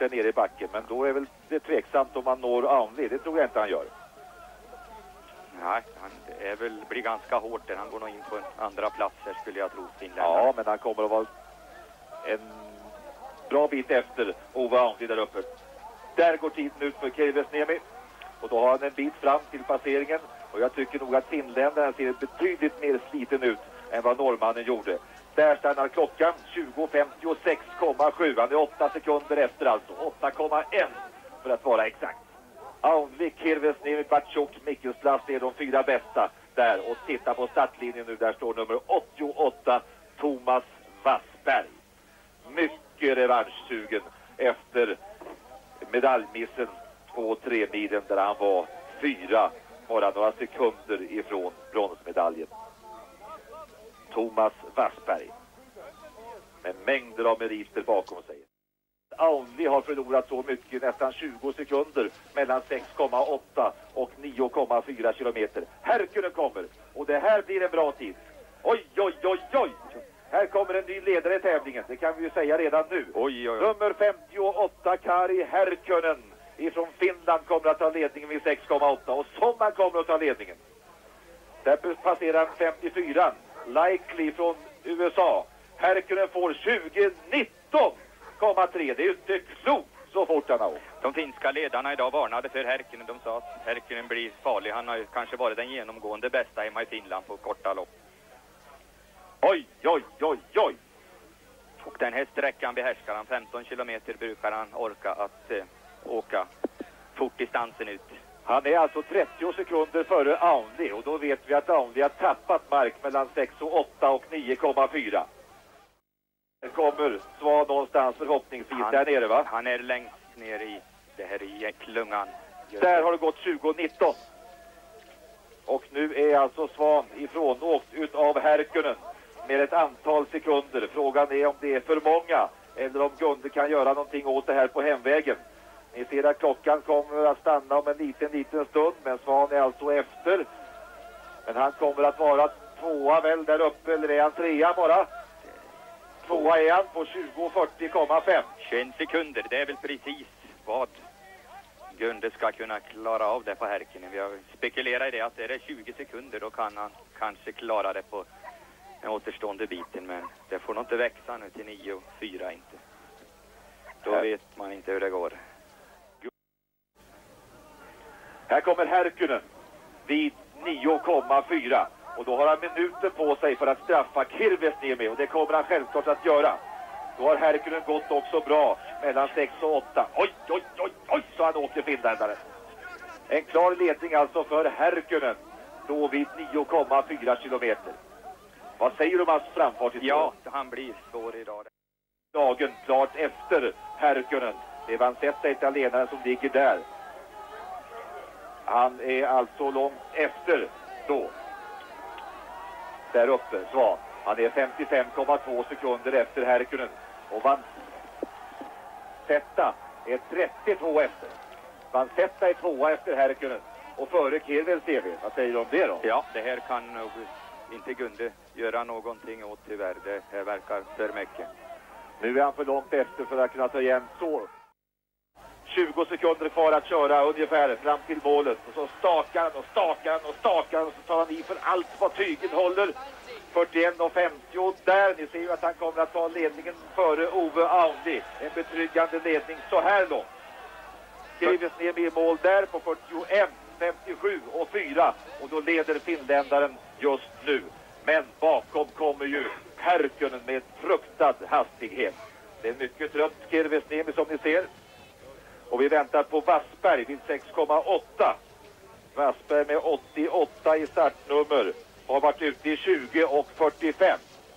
där nere i backen. Men då är väl det tveksamt om man når Aunli. Det tror jag inte han gör. Nej, han är väl, blir ganska hårt där. Han går nog in på en andra plats här, skulle jag tro. Ja, men han kommer att vara en bra bit efter Ove Aunli där uppe. Där går tiden ut för Kirvesniemi. Och då har han en bit fram till passeringen. Och jag tycker nog att finländaren ser betydligt mer sliten ut än vad norrmannen gjorde. Där stannar klockan 20.56,7. Han är 8 sekunder efter alltså. 8,1 för att vara exakt. Aunli, Kirvesniemi, Bartschuk, Mikkelsplass är de 4 bästa där. Och titta på startlinjen nu, där står nummer 88, Thomas Wassberg. Mycket revanschsugen efter medaljmissen på 3 milen där han var 4, bara några sekunder ifrån bronsmedaljen. Thomas Wassberg med mängder av meriter bakom sig. Aunli har förlorat så mycket, nästan 20 sekunder mellan 6,8 och 9,4 kilometer. Härkunen kommer och det här blir en bra tid. Oj, oj, oj, oj! Här kommer en ny ledare i tävlingen, det kan vi ju säga redan nu. Oj, oj, oj. Nummer 58, Kari Härkönen ifrån Finland kommer att ta ledningen vid 6,8 och Somman kommer att ta ledningen. Där passerar 54, Likely från USA. Härkönen får 20,19,3. Det är ju inte klokt så fort han har åkt. De finska ledarna idag varnade för Härkönen. De sa att Härkönen blir farlig. Han har ju kanske varit den genomgående bästa hemma i Finland på korta lopp. Oj, oj, oj, oj. Och den här sträckan behärskar han. 15 kilometer brukar han orka att åka fort distansen ut. Han är alltså 30 sekunder före Aunli och då vet vi att Aunli har tappat mark mellan 6,8 och 9,4. Det kommer Svan någonstans förhoppningsvis där nere, va? Han är längst ner i det här i klungan. Där har det gått 20,19. Och nu är alltså Svan ifrån åkt utav Härkönen med ett antal sekunder. Frågan är om det är för många eller om Gunde kan göra någonting åt det här på hemvägen. Ni ser att klockan kommer att stanna om en liten stund, men Svan är alltså efter. Men han kommer att vara 2 väl där uppe, eller är han 3 bara? 2 är han på 20,40,5. 21 sekunder, det är väl precis vad Gunde ska kunna klara av det på Härkönen. Vi har spekulerat i det att är det 20 sekunder då kan han kanske klara det på den återstående biten, men det får nog inte växa nu till 9,4 inte. Då vet man inte hur det går. Här kommer Härkönen vid 9,4 och då har han minuter på sig för att straffa Kirvesniemi och det kommer han självklart att göra. Då har Härkönen gått också bra mellan 6 och 8. Oj, oj, oj, oj, så han åker finländare. En klar ledning alltså för Härkönen då vid 9,4 kilometer. Vad säger du om hans framfart? Ja, han blir svår idag. Dagen klart efter Härkönen. Det är Vanzetta, italienaren, som ligger där. Han är alltså långt efter då. Där uppe, Svan. Han är 55,2 sekunder efter Härkönen. Och Vanzetta är 32 efter. Vanzetta är 2 efter Härkönen. Och före Kirvesniemi. Vad säger du om det då? Ja, det här kan nog inte Gunde göra någonting åt tyvärr. Det här verkar för mycket. Nu är han för långt efter för att kunna ta igen så. 20 sekunder kvar att köra ungefär fram till målet. Och så stakar han och stakar han och stakar han. Och så tar han i för allt vad tygen håller. 41,50 där. Ni ser ju att han kommer att ta ledningen före Ove Aunli. En betryggande ledning så här långt. Kirvesniemi i mål där på 41,57,4. Och då leder finländaren just nu. Men bakom kommer ju Härkönen med fruktad hastighet. Det är mycket trött Kirvesniemi som ni ser. Och vi väntar på Wassberg vid 6,8. Wassberg med 88 i startnummer. Har varit ute i 20 och 45.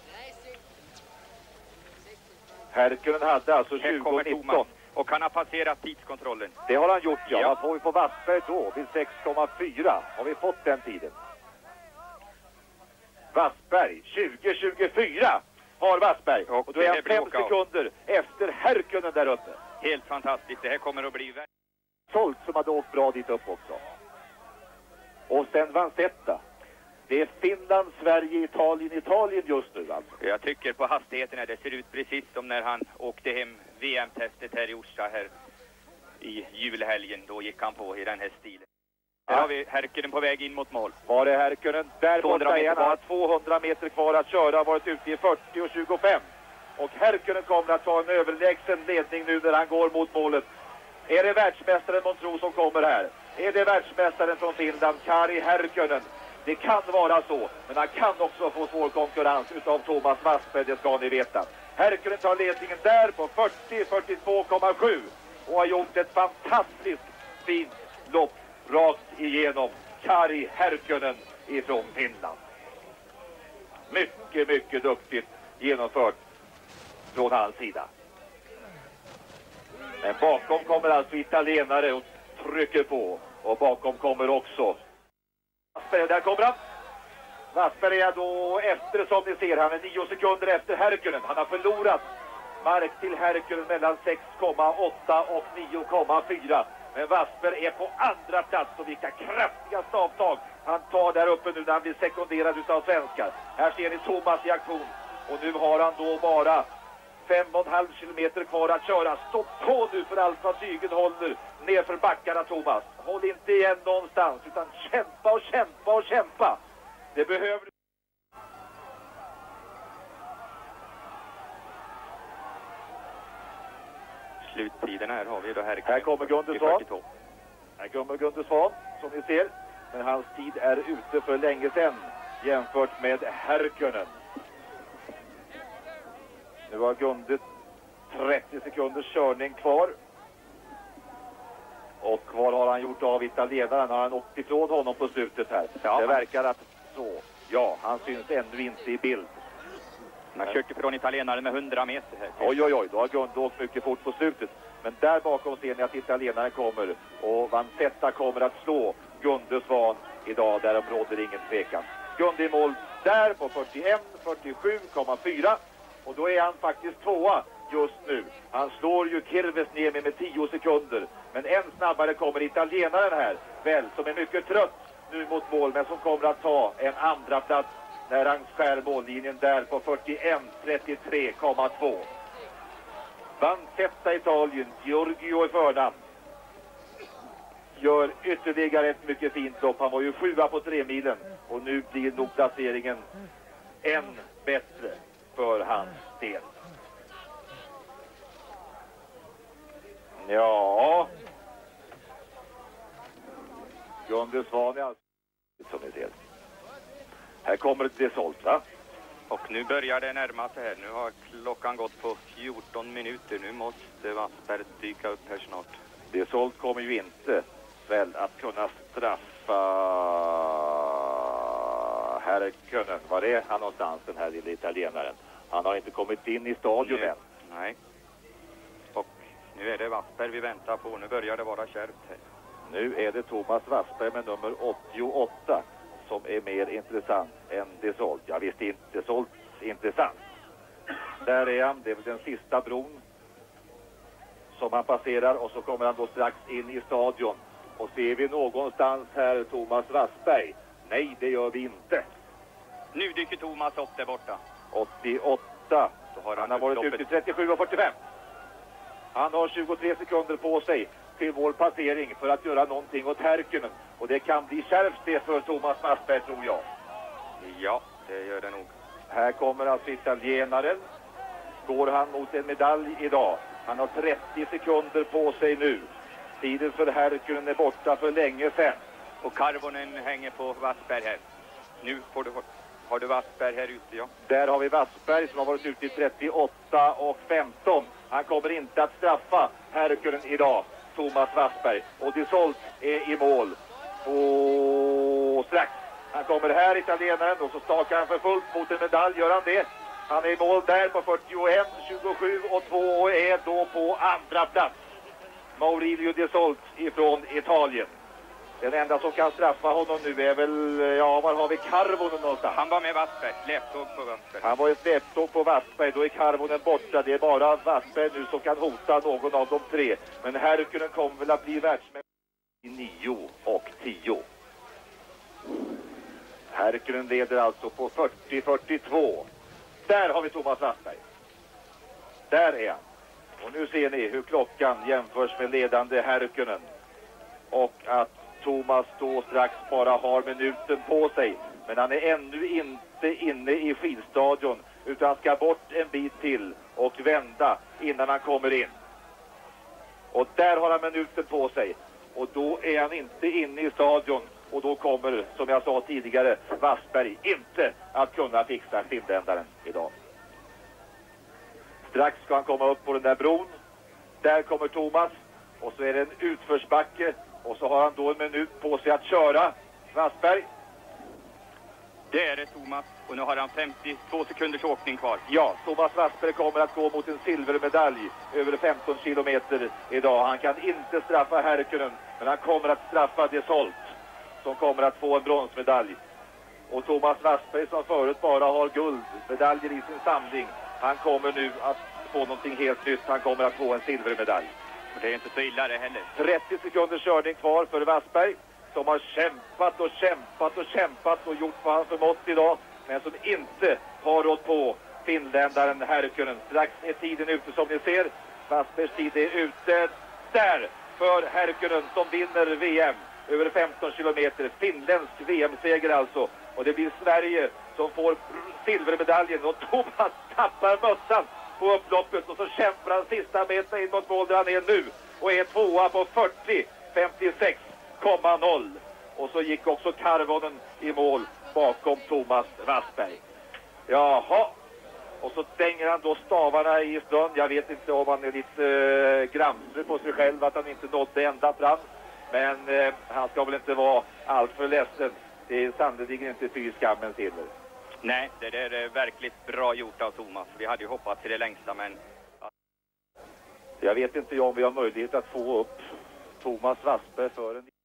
Härkönen hade alltså 20,19. Och han har passerat tidskontrollen. Det har han gjort, ja. Vad får vi på Wassberg då? Vid 6,4 har vi fått den tiden. Wassberg, 20,24 har Wassberg. Och då är han 5 sekunder efter Härkönen där uppe. Helt fantastiskt, det här kommer att bli Solt som hade åkt bra dit upp också. Och sen Vanzetta. Det är Finland, Sverige, Italien just nu alltså. Jag tycker på hastigheten här, det ser ut precis som när han åkte hem VM-testet här i Orsa här i julhelgen. Då gick han på i den här stilen. Där har vi Härkönen på väg in mot mål. Var är Härkönen? Där borta är han. 200 meter kvar att köra. Varit ute i 40 och 25. Och Härkönen kommer att ta en överlägsen ledning nu när han går mot målet. Är det världsmästaren Montro som kommer här? Är det världsmästaren från Finland, Kari Härkönen? Det kan vara så, men han kan också få svår konkurrens utav Thomas Wassberg, det ska ni veta. Härkönen tar ledningen där på 40-42,7 och har gjort ett fantastiskt fint lopp rakt igenom. Kari Härkönen ifrån Finland. Mycket duktigt genomfört från hans sida. Men bakom kommer alltså italienare och trycker på. Och bakom kommer också Wassberg. Där kommer han. Wassberg är då efter, som ni ser. Han är 9 sekunder efter Härkönen. Han har förlorat mark till Härkönen mellan 6,8 och 9,4. Men Wassberg är på andra plats och vilka kraftiga stavtag han tar där uppe nu när han blir sekunderad utav svenskar. Här ser ni Thomas i aktion. Och nu har han då bara 5,5 kilometer kvar att köra. Stopp på nu för allt vad tygen håller ner för backarna, Thomas. Håll inte igen någonstans utan kämpa. Det behöver du. Sluttiden här har vi då Härkönen. Här kommer Gunde Svan. Här kommer Gunde Svan som ni ser. Men hans tid är ute för länge sedan jämfört med Härkönen. Nu har Gunde 30 sekunders körning kvar. Och vad har han gjort av italienaren? Har han åkt ifrån honom på slutet här? Ja. Det verkar att så. Ja, han syns ännu inte i bild. Han har kört ifrån italienaren med 100 meter här. Oj, då har Gunde åkt mycket fort på slutet. Men där bakom ser ni att italienaren kommer. Och Vanzetta kommer att slå Gunde Svan idag. Därom råder ingen tvekan. Gunde i mål där på 41-47,4. Och då är han faktiskt tvåa just nu. Han slår ju Kirvesniemi med 10 sekunder. Men än snabbare kommer italienaren här. Väl, som är mycket trött nu mot mål. Men som kommer att ta en andra plats när han skär mållinjen där på 41-33,2. Vanzetta Italien, Giorgio i förnamn. Gör ytterligare ett mycket fint lopp. Han var ju 7 på 3 milen. Och nu blir nog placeringen än bättre för hans del. Ja. Gunde Svan är alltså, som ni ser. Här kommer ett Desolt, va? Och nu börjar det närma sig här. Nu har klockan gått på 14 minuter. Nu måste Wassberg dyka upp här snart. Desolt kommer ju inte väl att kunna straffa Härkönen. Var är han någonstans, den här lilla italienaren? Han har inte kommit in i stadion än. Nej. Och nu är det Wassberg vi väntar på. Nu börjar det vara kärvt här. Nu är det Thomas Wassberg med nummer 88 som är mer intressant än Desolt. Ja, visst är Desolt intressant. Där är han. Det är väl den sista bron som han passerar. Och så kommer han då strax in i stadion. Och ser vi någonstans här Thomas Wassberg? Nej, det gör vi inte. Nu dyker Thomas upp där borta. 88. Han har varit ute i 37,45. Han har 23 sekunder på sig till vår passering för att göra någonting åt Härkönen. Och det kan bli kärvt det för Thomas Wassberg, tror jag. Ja, det gör det nog. Här kommer alltså italienaren. Går han mot en medalj idag? Han har 30 sekunder på sig nu. Tiden för Härkönen är borta för länge sedan. Och Karvonen hänger på Wassberg här. Nu har du Wassberg här ute, ja. Där har vi Wassberg som har varit ute i 38,15. Han kommer inte att straffa Härkönen idag, Thomas Wassberg. Och Desolt är i mål. Och strax. Han kommer här, italienaren, och så stakar han för fullt mot en medalj. Gör han det? Han är i mål där på 41,27,2 och är då på andra plats. Maurilio Desolt ifrån Italien. Den enda som kan straffa honom nu är väl, ja, var har vi Karvonen någonstans? Han var med Wassberg, släptåg på Wassberg. Han var i släptåg på Wassberg, då är Karvonen borta. Det är bara Wassberg nu som kan hota någon av de tre. Men Härkönen kommer väl att bli världsmästare i 9 och 10. Härkönen leder alltså på 40-42. Där har vi Thomas Wassberg. Där är han. Och nu ser ni hur klockan jämförs med ledande Härkönen. Och att Thomas då strax bara har minuten på sig. Men han är ännu inte inne i skidstadion, utan ska bort en bit till och vända innan han kommer in. Och där har han minuten på sig. Och då är han inte inne i stadion. Och då kommer, som jag sa tidigare, Wassberg inte att kunna fixa finländaren idag. Strax ska han komma upp på den där bron. Där kommer Thomas. Och så är det en utförsbacke. Och så har han då en minut på sig att köra. Wassberg. Det är det, Thomas. Och nu har han 52 sekunders åkning kvar. Ja, Thomas Wassberg kommer att gå mot en silvermedalj över 15 kilometer idag. Han kan inte straffa Härkönen, men han kommer att straffa Desolt, som kommer att få en bronsmedalj. Och Thomas Wassberg, som förut bara har guldmedaljer i sin samling, han kommer nu att få någonting helt nytt. Han kommer att få en silvermedalj. Och det är inte så illa det heller. 30 sekunders körning kvar för Wassberg, som har kämpat och gjort vad han förmått idag, men som inte har rått på finländaren Härkönen. Strax är tiden ute, som ni ser. Wassbergs tid är ute där för Härkönen, som vinner VM över 15 kilometer. Finländsk VM-seger alltså. Och det blir Sverige som får silvermedaljen. Och Thomas tappar mössan på upploppet. Och så kämpar han sista meter in mot mål där han är nu. Och är tvåa på 40-56,0. Och så gick också Karvonen i mål bakom Thomas Wassberg. Jaha. Och så stänger han då stavarna i stund. Jag vet inte om han är lite gramslig på sig själv att han inte nådde ända fram. Men han ska väl inte vara allt för ledsen. Det är sannolikt inte fy skammens silver. Nej, det är verkligt bra gjort av Thomas. Vi hade ju hoppat till det längsta, men... Jag vet inte om vi har möjlighet att få upp Thomas Wassberg för en...